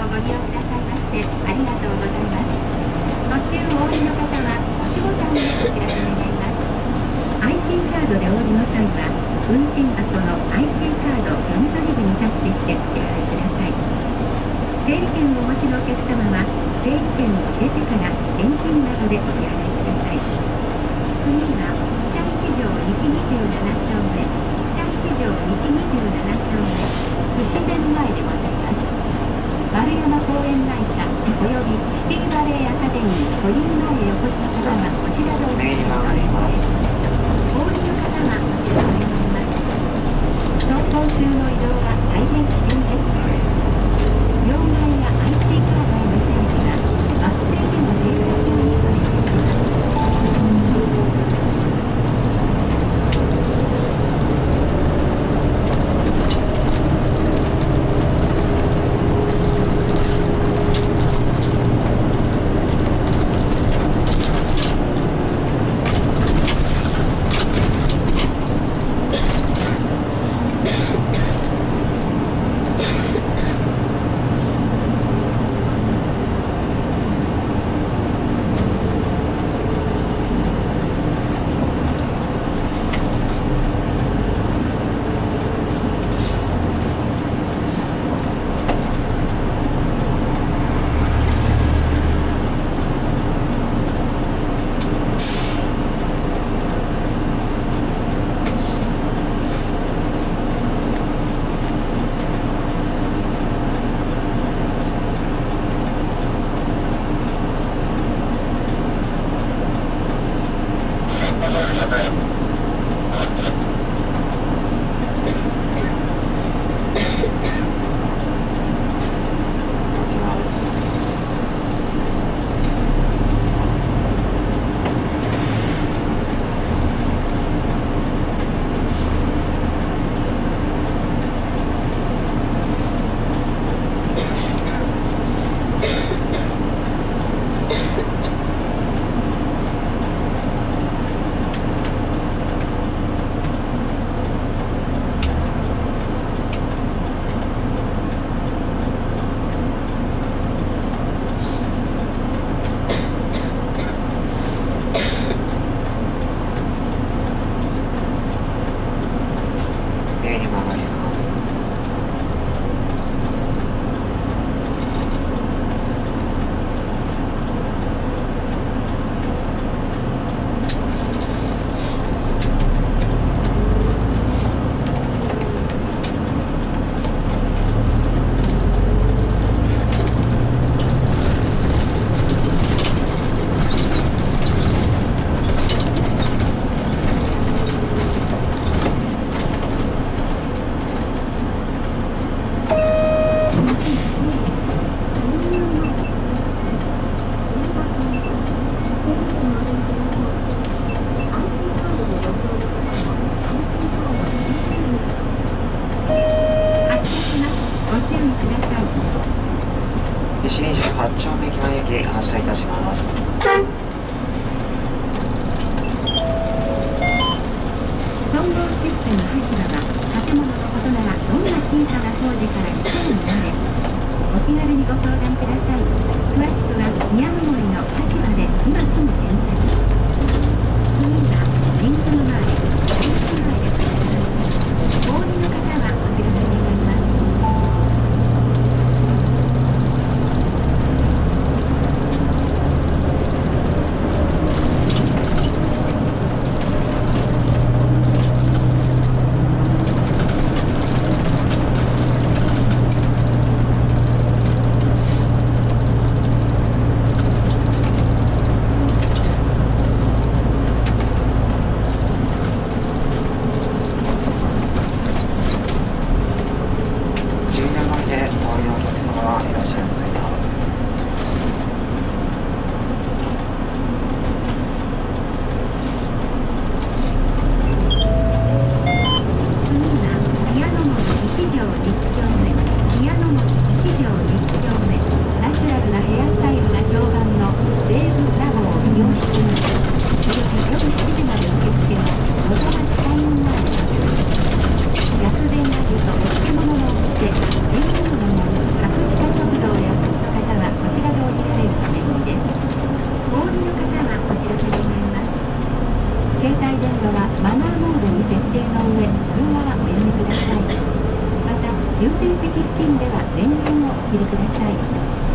をご利用くださいましてありがとうございます。途中お降りの方は押しボタンでお知らせ願います。IC カードでお降りの際は運転後の IC カード読み取り部にタッチしてお支払いください。整理券をお持ちのお客様は整理券を入れてから現金などでお支払いください。次は北一条西27丁目、北一条西27丁目、寿司店前でございます。丸山公園会社およびシティバレーアカデミーコリン前へお越しの方はこちらどうぞお願いします。お降りの方はこちらお願いします。走行中の移動は大変危険です。両替や IC カードへの整理はバス停での整理中にお願いします。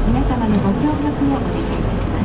皆様のご協力をお願いいたします。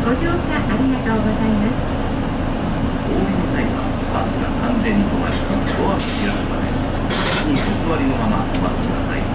ご乗車ありがとうございます。 お降りの際はバスが完全に止まりドアが開くまでにお座りのままお待ちください。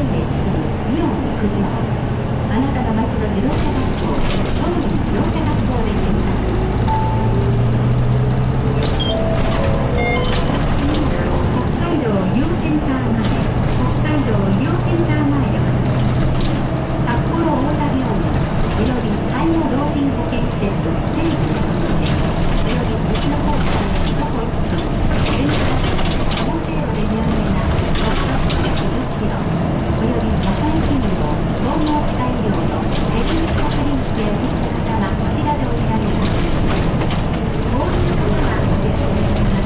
で作るイオン陸上。あなたの町の自動車学校、東武自動車学校で検索。北海道医療センター前、北海道医療センター前では、札幌大田病院、および介護老人保健施設整備のことで、および西の方からどこ行く電車法制度で有名な北海道50キロ、および野菜企業、総合機械医療のヘビースカリンチへお越しの方はこちらで降りられます。お降りの方はお知らせ願います。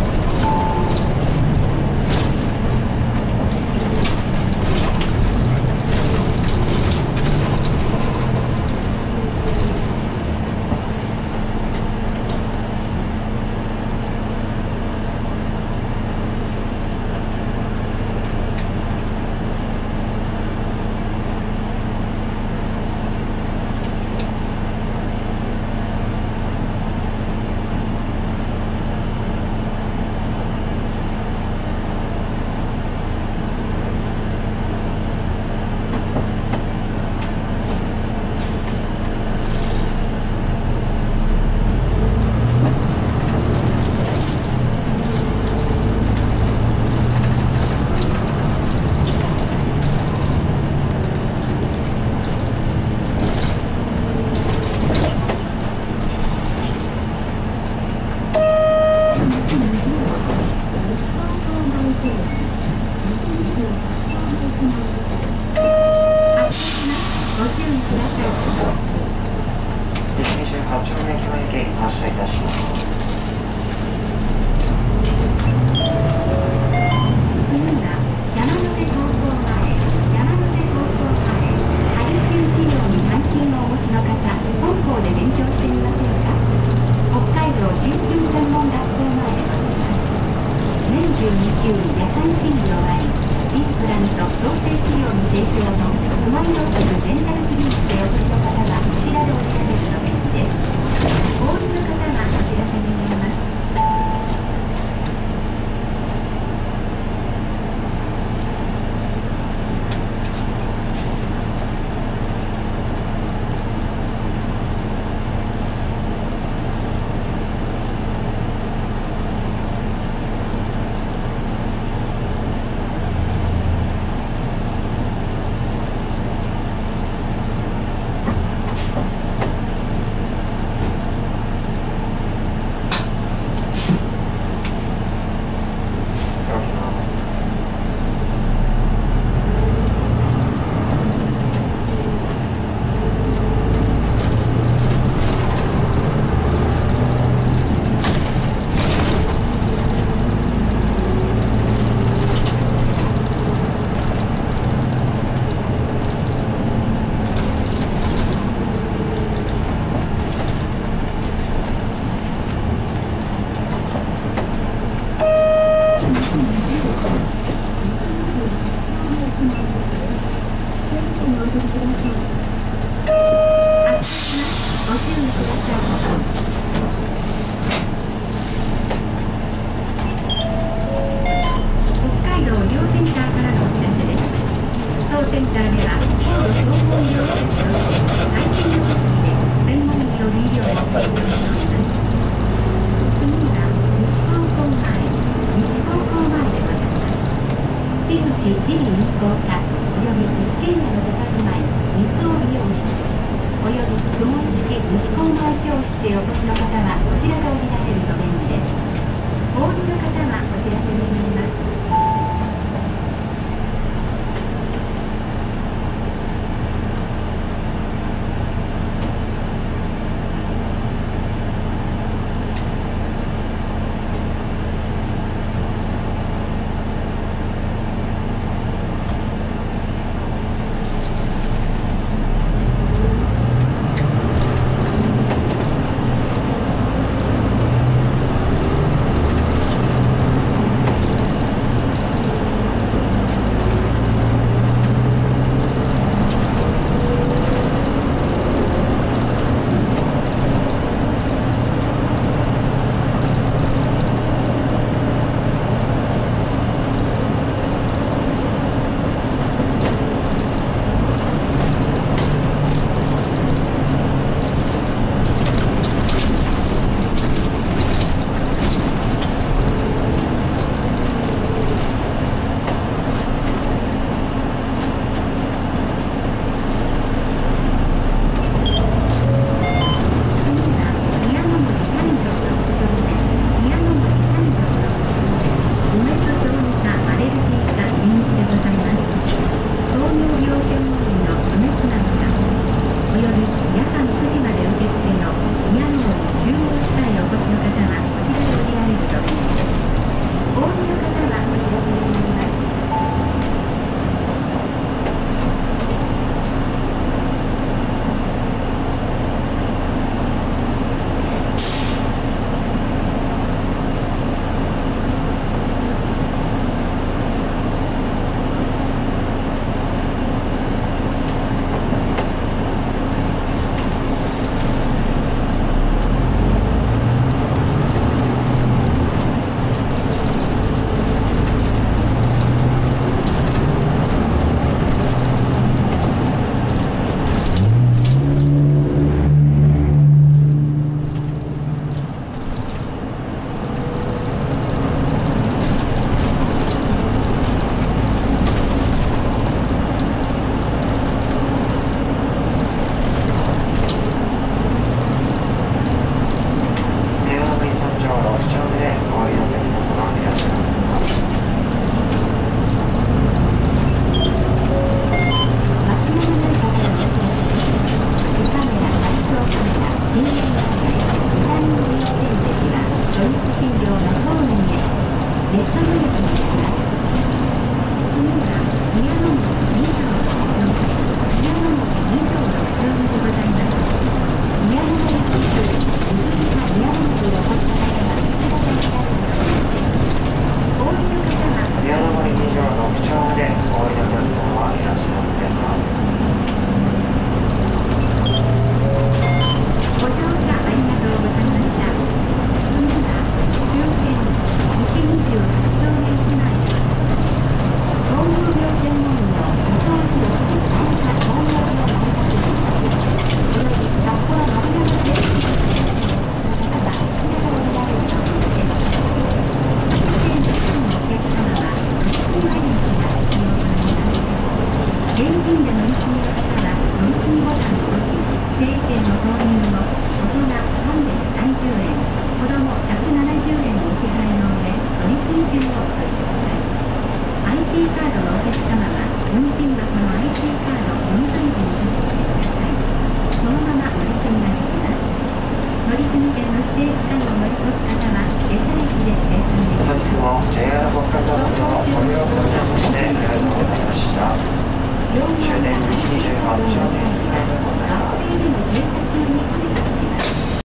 現金で乗り継ぎの方は乗り継ぎボタンを押し、整理券の購入後、大人330円、子供170円のお支払いの上、乗り継ぎ券をお取りください。IC カードのお客様は、運賃箱の IC カード4回時に取ってください。そのまま乗り継ぎができます。乗り継ぎ券の指定期間を乗り越す方は、下車駅で生産できます。 本日も JR 北海道バスのご利用くださいましてありがとうございました。終電1時18分になります。 バス停での停車中にお願いします。